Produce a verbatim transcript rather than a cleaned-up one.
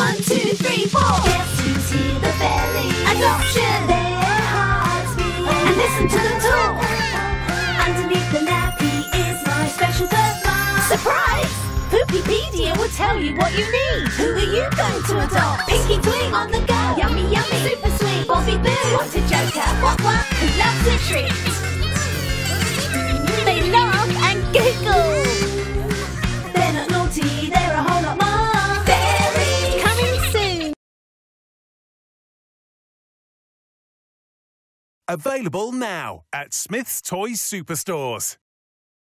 One, two, three, four. Guess who's here? The fairies. Adoption. Their hearts beat. And listen to them talk. Underneath the nappy is my special birthmark. Surprise! Poopypedia will tell you what you need. Who are you going to adopt? Pinky Twink on the go. Yummy, yummy, super sweet. Bobby Boo. What a joker. What, what? Who loves a treat? They laugh and giggle. They're not naughty, they're a whole lot more. Fairies. Coming soon. Available now at Smith's Toys Superstores.